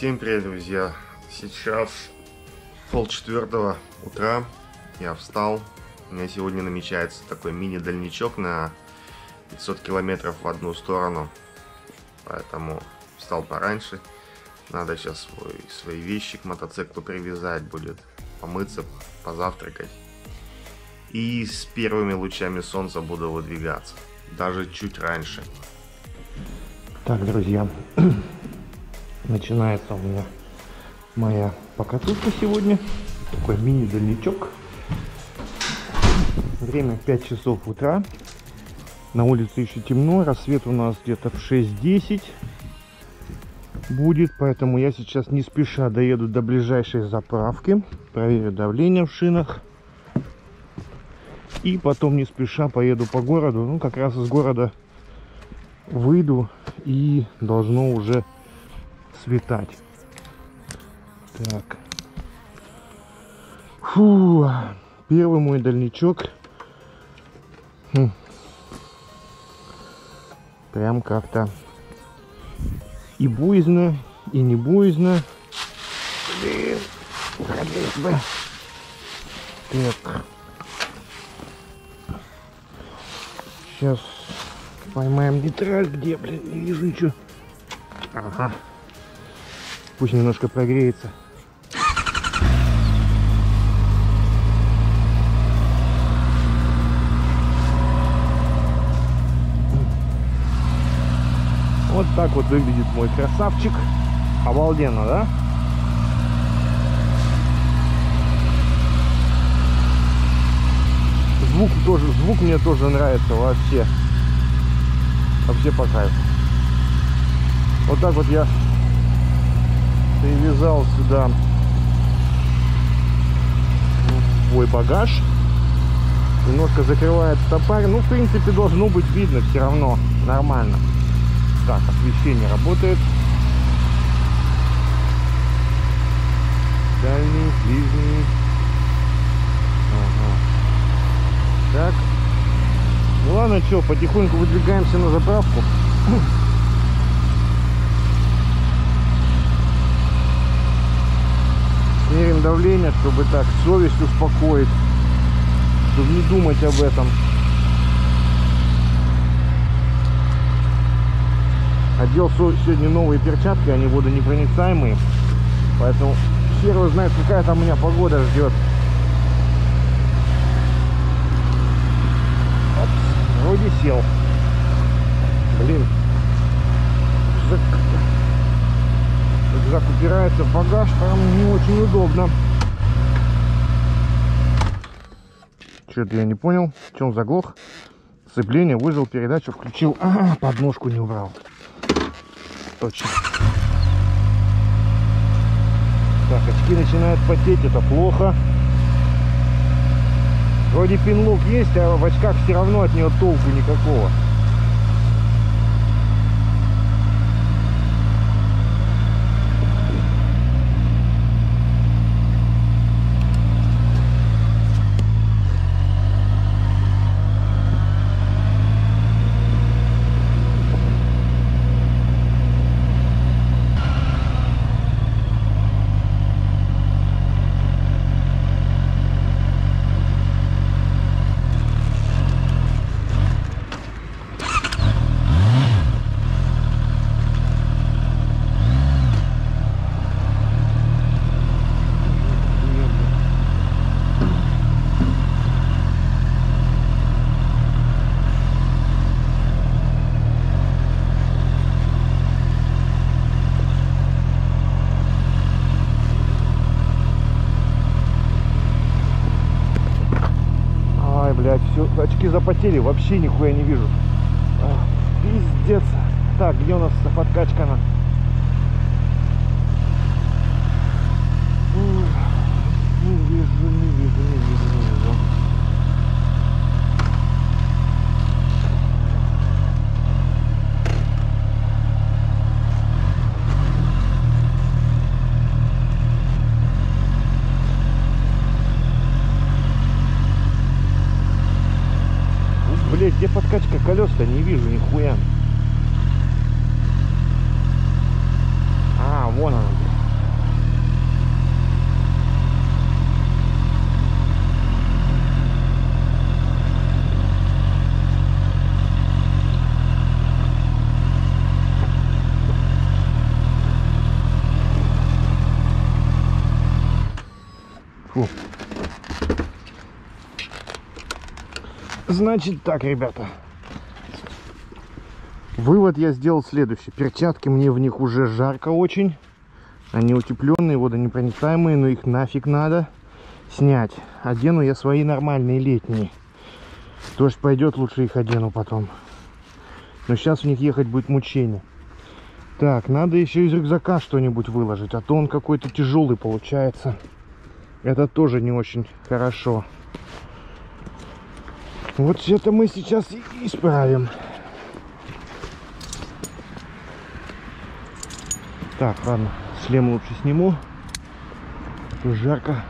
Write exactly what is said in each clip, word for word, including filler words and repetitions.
Всем привет, друзья! Сейчас полчетвертого утра, я встал. У меня сегодня намечается такой мини-дальничок на пятьсот километров в одну сторону. Поэтому встал пораньше. Надо сейчас свой, свои вещи к мотоциклу привязать будет, помыться, позавтракать. И с первыми лучами солнца буду выдвигаться. Даже чуть раньше. Так, друзья, начинается у меня моя покатушка сегодня. Такой мини-дальничок. Время пять часов утра. На улице еще темно. Рассвет у нас где-то в шесть десять будет. Поэтому я сейчас не спеша доеду до ближайшей заправки. Проверю давление в шинах. И потом не спеша поеду по городу. Ну, как раз из города выйду и должно уже светать. Так. Фу. Первый мой дальничок. Хм. Прям как-то и буйно, и не буйно. Блин. Ходить бы. Так. Сейчас поймаем нейтраль. Где, блин, не вижу ничего. Ага. Пусть немножко прогреется. Вот так вот выглядит мой красавчик. Обалденно, да? Звук тоже, звук мне тоже нравится вообще. Вообще по кайфу. Вот так вот я привязал сюда свой багаж. Немножко закрывает стопарь. Ну, в принципе, должно быть видно все равно нормально. Так, освещение работает. Дальний, ближний. Ага. Так. Ну ладно, что, потихоньку выдвигаемся на заправку. Мерим давление, чтобы так совесть успокоить, чтобы не думать об этом. Одел сегодня новые перчатки, они водонепроницаемые, поэтому хер его знает, какая там меня погода ждет. Опс, вроде сел. Блин, рюкзак, рюкзак упирается в багаж, там не очень удобно. Что-то я не понял, что он заглох. Сцепление, выжил, передачу включил, а, подножку не убрал. Точно. Так, очки начинают потеть, это плохо. Вроде пинлук есть, а в очках все равно от нее толку никакого. Блять, все, очки запотели, вообще нихуя не вижу. А, пиздец. Так, где у нас подкачка на? Не вижу, не вижу, не вижу, не вижу. Блять, где подкачка колес-то? Не вижу нихуя. А, вон она. секундочку. Значит так, ребята. Вывод я сделал следующий. Перчатки, мне в них уже жарко очень. Они утепленные, водонепроницаемые, но их нафиг надо снять. Одену я свои нормальные летние. Дождь пойдет, лучше их одену потом. Но сейчас в них ехать будет мучение. Так, надо еще из рюкзака что-нибудь выложить, а то он какой-то тяжелый получается. Это тоже не очень хорошо. Вот это мы сейчас и исправим. Так, ладно, шлем лучше сниму. Тут жарко.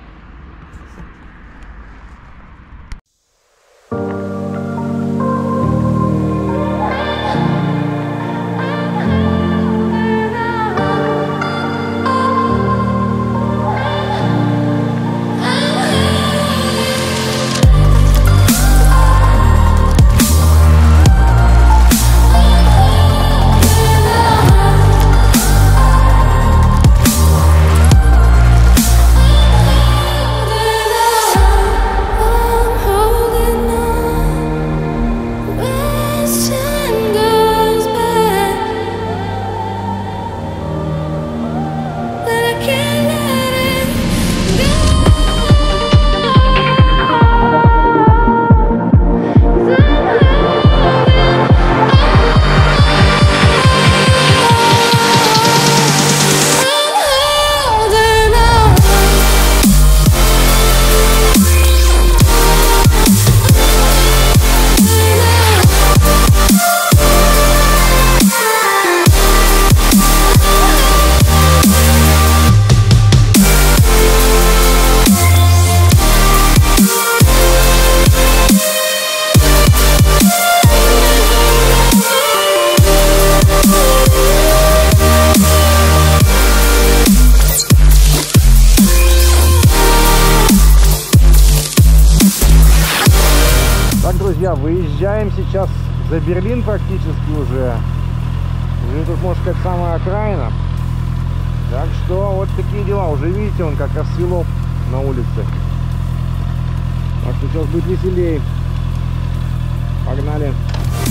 Выезжаем сейчас за Берлин практически уже. Уже тут, можно сказать, самая окраина. Так что вот такие дела. Уже видите, он как рассвело на улице. Так что сейчас будет веселее. Погнали.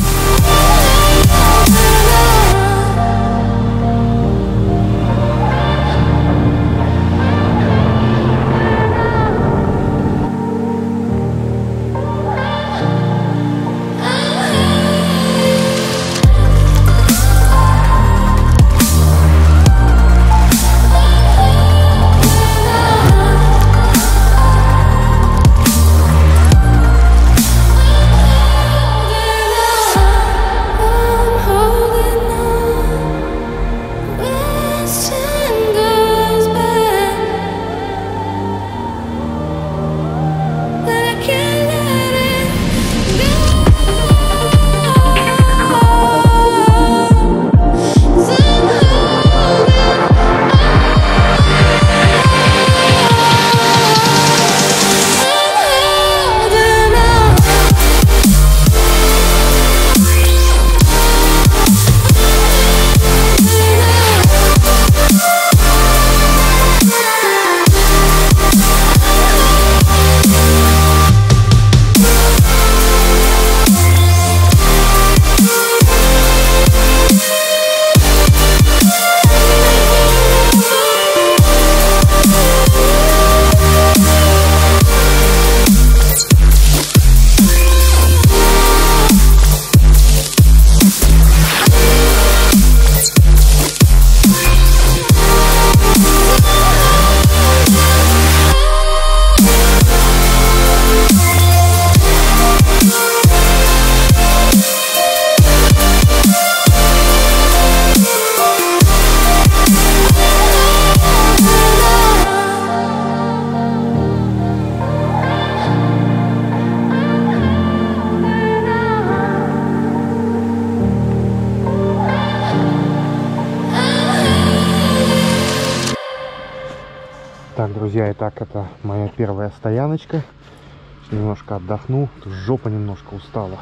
Так, друзья, итак, это моя первая стояночка. Немножко отдохну. Тут жопа немножко устала.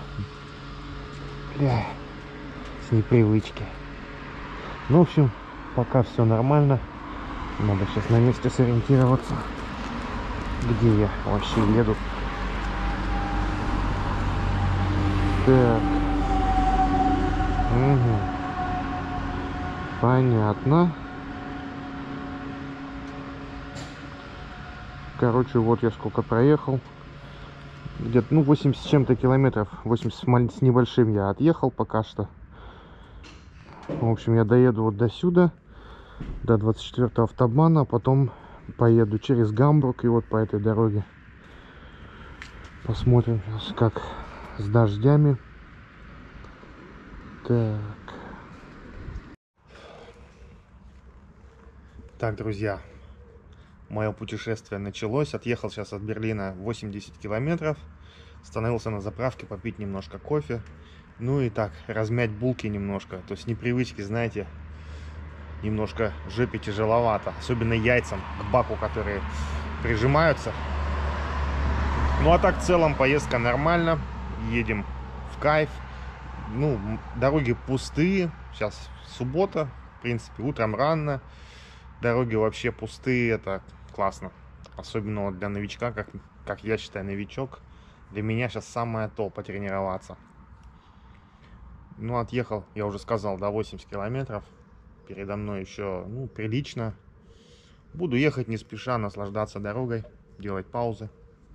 Бля, с непривычки. Ну, в общем, пока все нормально. Надо сейчас на месте сориентироваться. Где я вообще еду? Так. Угу. Понятно. Короче, вот я сколько проехал. Где-то, ну, восемьдесят с чем-то километров. восемьдесят с небольшим я отъехал пока что. В общем, я доеду вот до сюда, до двадцать четвёртого автобана, а потом поеду через Гамбург и вот по этой дороге. Посмотрим сейчас, как с дождями. Так. Так, друзья, мое путешествие началось. Отъехал сейчас от Берлина восемьдесят километров. Остановился на заправке попить немножко кофе. Ну и так, размять булки немножко. То есть непривычки, знаете, немножко жопе тяжеловато. Особенно яйцам к баку, которые прижимаются. Ну а так в целом поездка нормально. Едем в кайф. Ну, дороги пустые. Сейчас суббота. В принципе, утром рано. Дороги вообще пустые, это классно. Особенно вот для новичка, как, как я считаю, новичок. Для меня сейчас самое то потренироваться. Ну, отъехал, я уже сказал, до восьмидесяти километров. Передо мной еще, ну, прилично. Буду ехать не спеша, наслаждаться дорогой, делать паузы.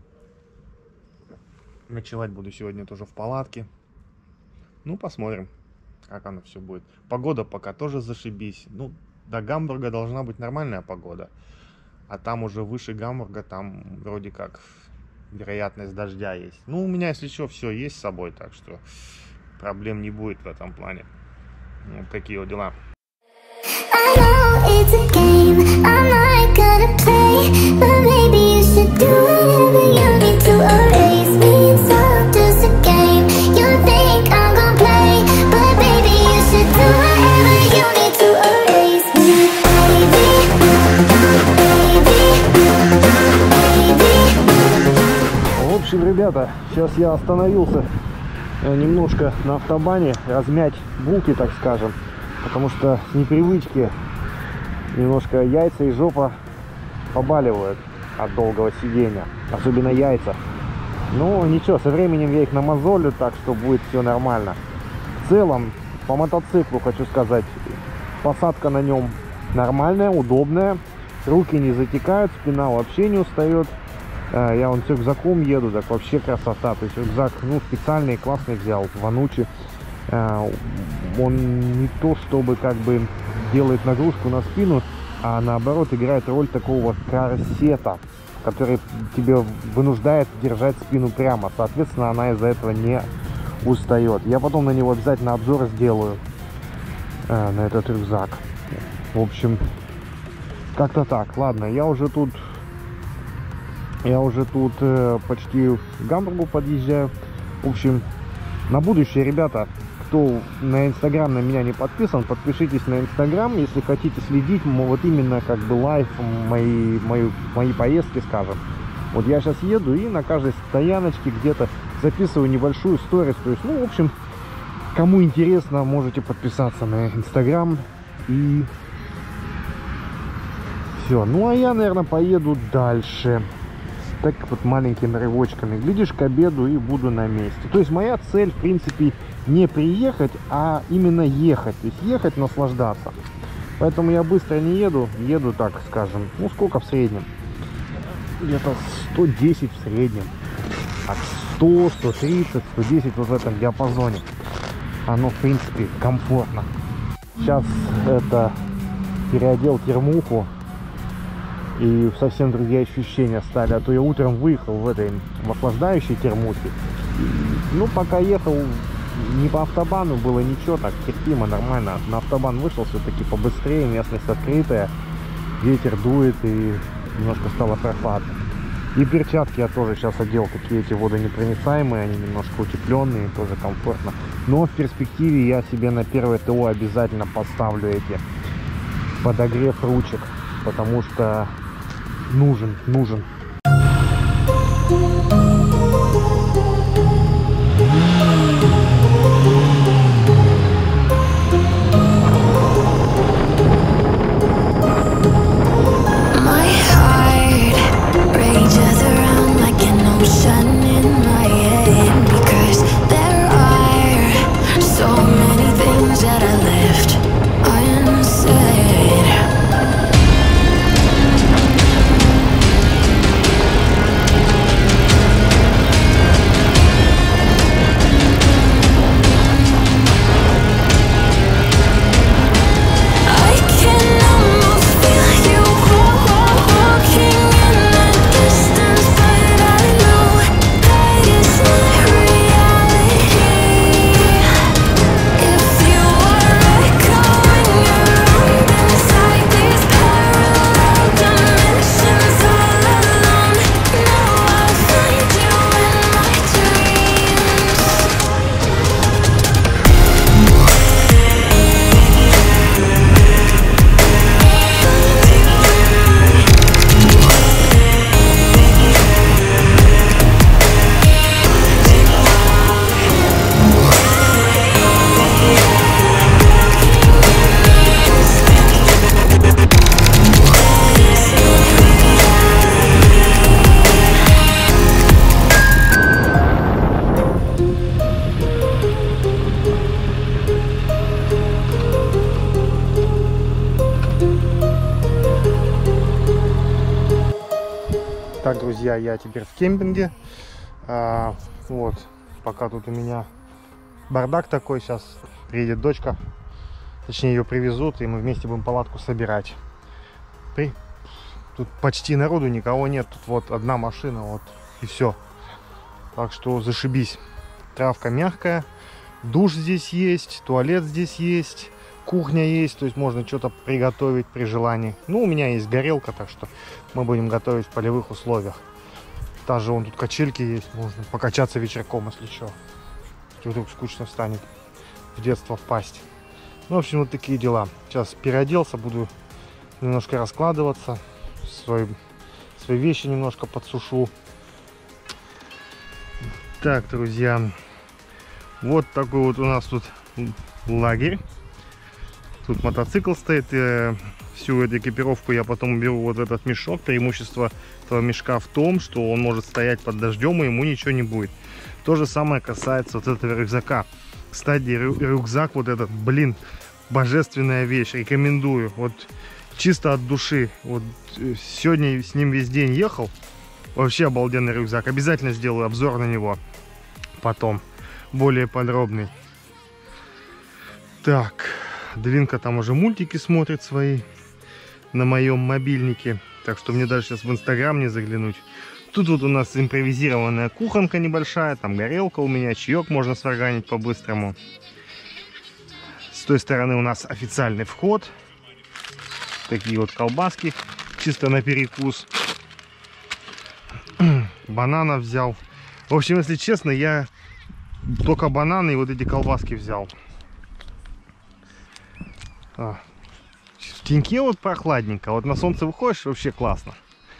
Ночевать буду сегодня тоже в палатке. Ну, посмотрим, как оно все будет. Погода пока тоже зашибись. Ну, до Гамбурга должна быть нормальная погода. А там уже выше Гамбурга, там вроде как вероятность дождя есть. Ну, у меня, если что, все есть с собой, так что проблем не будет в этом плане. Вот такие вот дела. В общем, ребята, сейчас я остановился немножко на автобане, размять булки, так скажем, потому что с непривычки немножко яйца и жопа побаливают от долгого сидения, особенно яйца. Ну ничего, со временем я их намазолю, так что будет все нормально. В целом, по мотоциклу хочу сказать, посадка на нем нормальная, удобная, руки не затекают, спина вообще не устает. Я вон с рюкзаком еду, так вообще красота. То есть рюкзак, ну, специальный, классный взял, Ванучи. Он не то чтобы как бы делает нагрузку на спину, а наоборот играет роль такого корсета, который тебе вынуждает держать спину прямо. Соответственно, она из-за этого не устает. Я потом на него обязательно обзор сделаю, на этот рюкзак. В общем, как-то так. Ладно, я уже тут... Я уже тут э, почти к Гамбургу подъезжаю. В общем, на будущее, ребята, кто на Инстаграм на меня не подписан, подпишитесь на Инстаграм, если хотите следить, вот именно как бы лайв мои, мои, мои поездки, скажем. Вот я сейчас еду и на каждой стояночке где-то записываю небольшую сторис. То есть, ну, в общем, кому интересно, можете подписаться на Инстаграм. И все. Ну, а я, наверное, поеду дальше. Так вот маленькими рывочками. Глядишь, к обеду и буду на месте. То есть моя цель, в принципе, не приехать, а именно ехать. То есть ехать, наслаждаться. Поэтому я быстро не еду. Еду, так скажем, ну сколько в среднем? Где-то сто десять в среднем. От сто, сто тридцать, сто десять вот в этом диапазоне. Оно, в принципе, комфортно. Сейчас это переодел термуху. И совсем другие ощущения стали. А то я утром выехал в этой в охлаждающей термухе. Ну, пока ехал не по автобану, было ничего, так терпимо, нормально. На автобан вышел все-таки побыстрее, местность открытая. Ветер дует и немножко стало прохладно. И перчатки я тоже сейчас одел, такие эти водонепроницаемые, они немножко утепленные, тоже комфортно. Но в перспективе я себе на первое ТО обязательно поставлю эти подогрев ручек, потому что нужен, нужен. My heart rages Так, друзья, я теперь в кемпинге. А, вот, пока тут у меня бардак такой, сейчас приедет дочка. Точнее, ее привезут, и мы вместе будем палатку собирать. При... Тут почти народу никого нет. Тут вот одна машина, вот, и все. Так что зашибись. Травка мягкая. Душ здесь есть, туалет здесь есть, кухня есть. То есть можно что-то приготовить при желании. Ну, у меня есть горелка, так что мы будем готовить в полевых условиях. Даже вон тут качельки есть. Можно покачаться вечерком, если что. Если вдруг скучно станет в детство впасть. Ну, в общем, вот такие дела. Сейчас переоделся, буду немножко раскладываться. Свои, свои вещи немножко подсушу. Так, друзья. Вот такой вот у нас тут лагерь. Тут мотоцикл стоит. И всю эту экипировку я потом уберу вот в этот мешок. Преимущество этого мешка в том, что он может стоять под дождем, и ему ничего не будет. То же самое касается вот этого рюкзака. Кстати, рю рюкзак вот этот, блин, божественная вещь. Рекомендую. Вот чисто от души. Вот сегодня с ним весь день ехал. Вообще обалденный рюкзак. Обязательно сделаю обзор на него потом. Более подробный. Так. Двинка там уже мультики смотрит свои на моем мобильнике. Так что мне даже сейчас в Инстаграм не заглянуть. Тут вот у нас импровизированная кухонка небольшая. Там горелка у меня. Чаек можно сварганить по-быстрому. С той стороны у нас официальный вход. Такие вот колбаски. Чисто на перекус. Бананов взял. В общем, если честно, я только бананы и вот эти колбаски взял. А. В теньке вот прохладненько. Вот на солнце выходишь, вообще классно.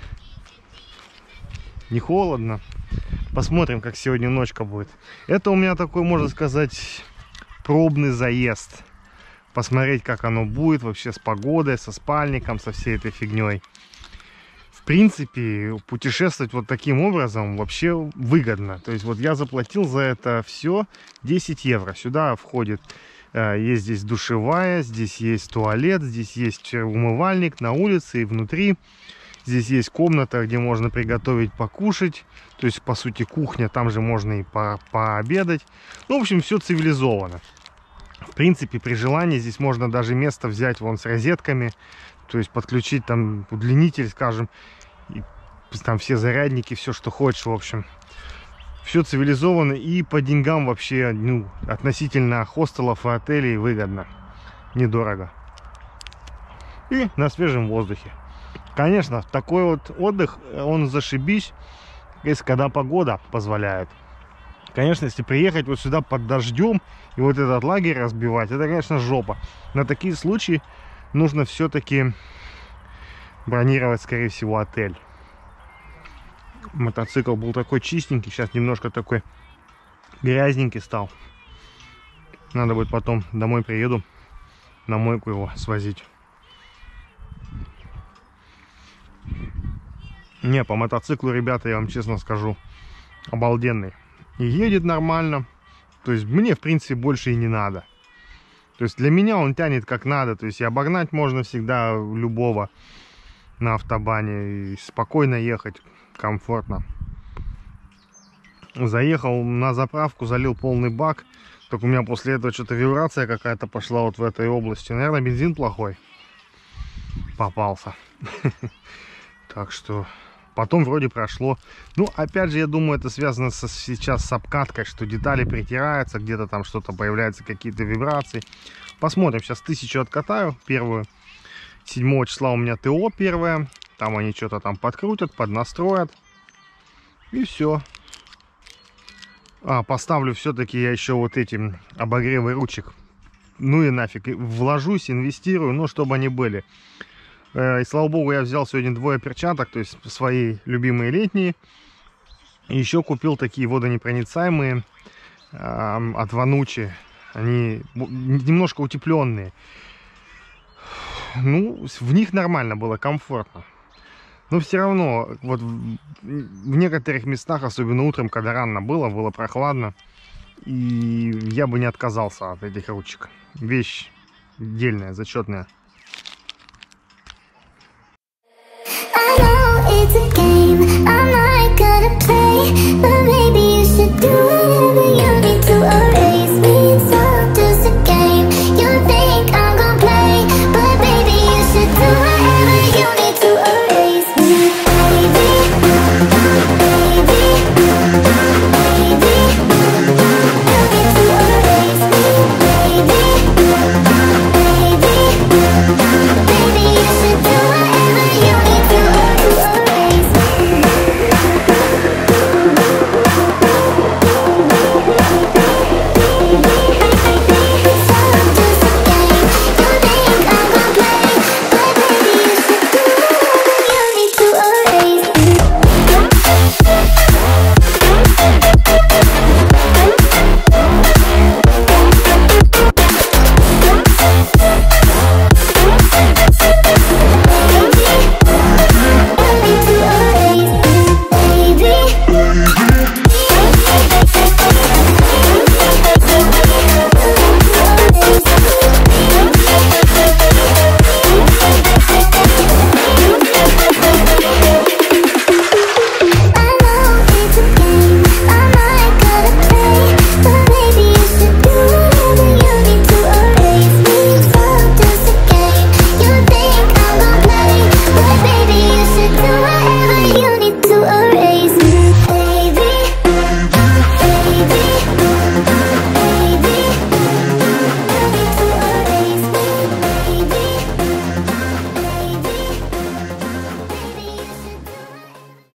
Не холодно. Посмотрим, как сегодня ночка будет. Это у меня такой, можно сказать, пробный заезд. Посмотреть, как оно будет вообще с погодой, со спальником, со всей этой фигней. В принципе, путешествовать вот таким образом вообще выгодно. То есть вот я заплатил за это все десять евро. Сюда входит, есть здесь душевая, здесь есть туалет, здесь есть умывальник на улице и внутри. Здесь есть комната, где можно приготовить, покушать. То есть, по сути, кухня, там же можно и по пообедать. Ну, в общем, все цивилизованно. В принципе, при желании здесь можно даже место взять вон с розетками. То есть подключить там удлинитель, скажем, и там все зарядники, все, что хочешь, в общем. Все цивилизованно и по деньгам вообще, ну, относительно хостелов и отелей выгодно. Недорого. И на свежем воздухе. Конечно, такой вот отдых, он зашибись, если когда погода позволяет. Конечно, если приехать вот сюда под дождем и вот этот лагерь разбивать, это, конечно, жопа. На такие случаи нужно все-таки бронировать, скорее всего, отель. Мотоцикл был такой чистенький, сейчас немножко такой грязненький стал. Надо будет потом домой приеду, на мойку его свозить. Не, по мотоциклу, ребята, я вам честно скажу, обалденный. И едет нормально. То есть мне, в принципе, больше и не надо. То есть для меня он тянет как надо. То есть и обогнать можно всегда любого на автобане. И спокойно ехать, комфортно. Заехал на заправку, залил полный бак. Только у меня после этого что-то вибрация какая-то пошла вот в этой области. Наверное, бензин плохой попался. Так что потом вроде прошло. Ну, опять же, я думаю, это связано со, сейчас с обкаткой, что детали притираются, где-то там что-то появляются, какие-то вибрации. Посмотрим. Сейчас тысячу откатаю первую. седьмого числа у меня ТО первое. Там они что-то там подкрутят, поднастроят. И все. А, поставлю все-таки я еще вот эти обогревы ручек. Ну и нафиг. Вложусь, инвестирую, ну, чтобы они были. И слава богу, я взял сегодня двое перчаток, то есть свои любимые летние. И еще купил такие водонепроницаемые э, от Ванучи. Они немножко утепленные. Ну, в них нормально было, комфортно. Но все равно, вот в, в некоторых местах, особенно утром, когда рано было, было прохладно. И я бы не отказался от этих ручек. Вещь дельная, зачетная.